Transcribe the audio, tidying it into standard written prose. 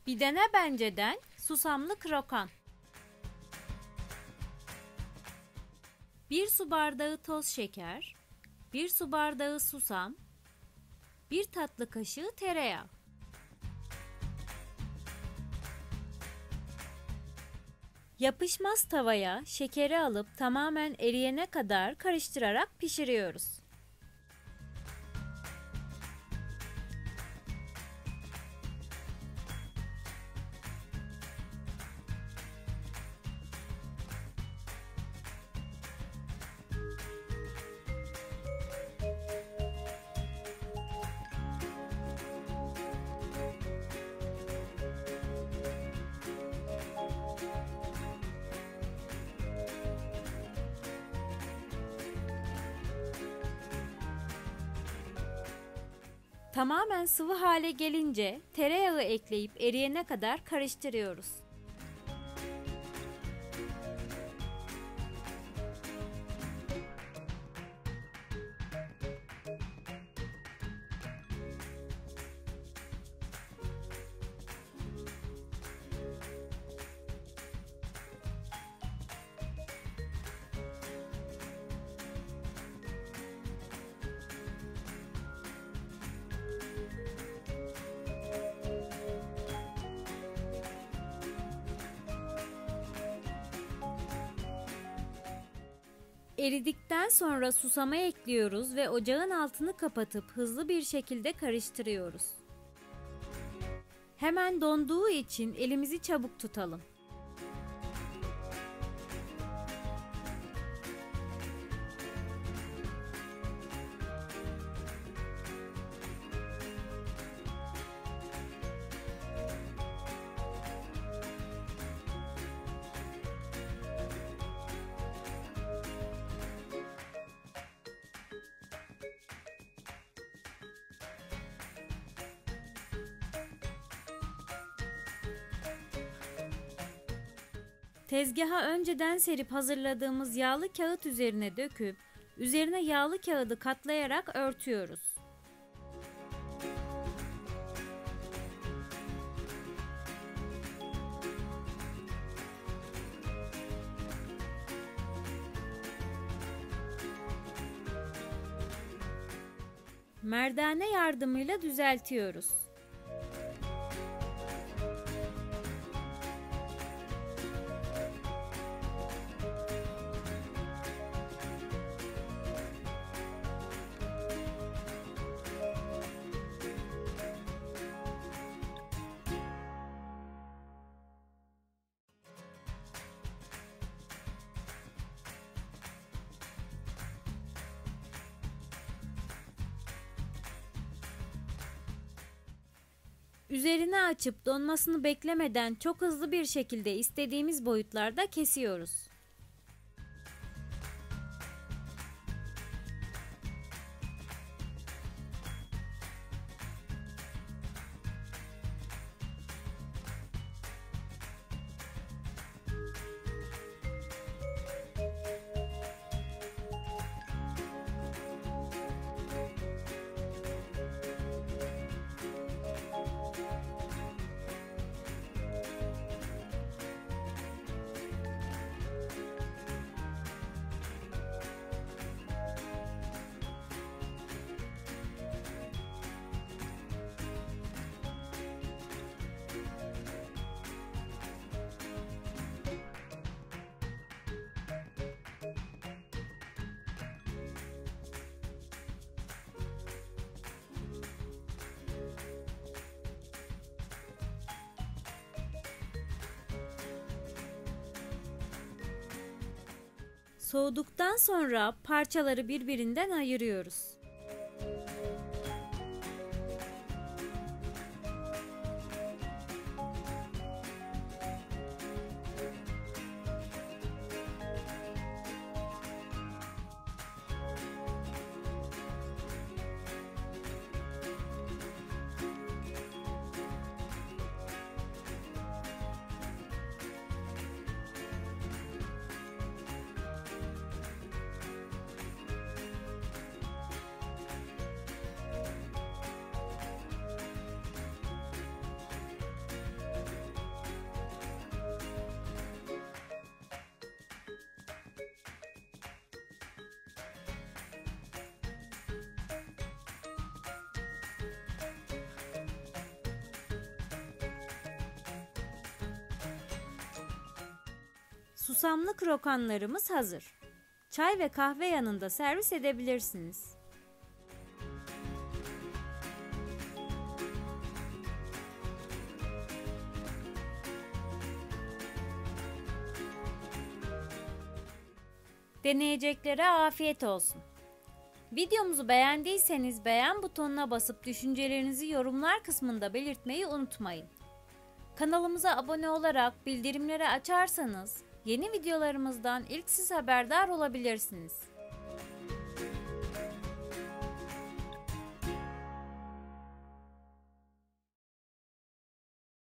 Bir dene benceden susamlı krokan. 1 su bardağı toz şeker, 1 su bardağı susam, 1 tatlı kaşığı tereyağı. Yapışmaz tavaya şekeri alıp tamamen eriyene kadar karıştırarak pişiriyoruz. Tamamen sıvı hale gelince tereyağı ekleyip eriyene kadar karıştırıyoruz. Eridikten sonra susamı ekliyoruz ve ocağın altını kapatıp hızlı bir şekilde karıştırıyoruz. Hemen donduğu için elimizi çabuk tutalım. Tezgaha önceden serip hazırladığımız yağlı kağıt üzerine döküp üzerine yağlı kağıdı katlayarak örtüyoruz. Merdane yardımıyla düzeltiyoruz. Üzerine açıp donmasını beklemeden çok hızlı bir şekilde istediğimiz boyutlarda kesiyoruz. Soğuduktan sonra parçaları birbirinden ayırıyoruz. Susamlı krokanlarımız hazır. Çay ve kahve yanında servis edebilirsiniz. Deneyeceklere afiyet olsun. Videomuzu beğendiyseniz beğen butonuna basıp düşüncelerinizi yorumlar kısmında belirtmeyi unutmayın. Kanalımıza abone olarak bildirimleri açarsanız yeni videolarımızdan ilk siz haberdar olabilirsiniz.